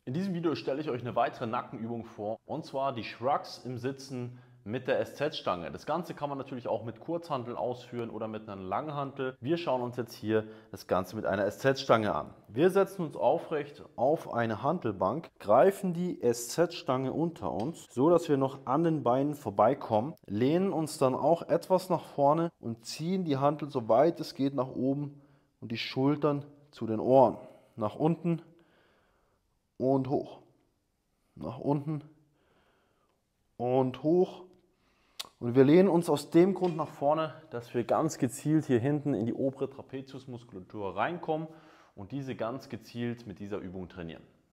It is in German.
In diesem Video stelle ich euch eine weitere Nackenübung vor, und zwar die Shrugs im Sitzen mit der SZ-Stange. Das Ganze kann man natürlich auch mit Kurzhanteln ausführen oder mit einer Langhantel. Wir schauen uns jetzt hier das Ganze mit einer SZ-Stange an. Wir setzen uns aufrecht auf eine Hantelbank, greifen die SZ-Stange unter uns, so dass wir noch an den Beinen vorbeikommen, lehnen uns dann auch etwas nach vorne und ziehen die Hantel so weit es geht nach oben und die Schultern zu den Ohren. Nach unten und hoch, nach unten und hoch. Und wir lehnen uns aus dem Grund nach vorne, dass wir ganz gezielt hier hinten in die obere Trapeziusmuskulatur reinkommen und diese ganz gezielt mit dieser Übung trainieren.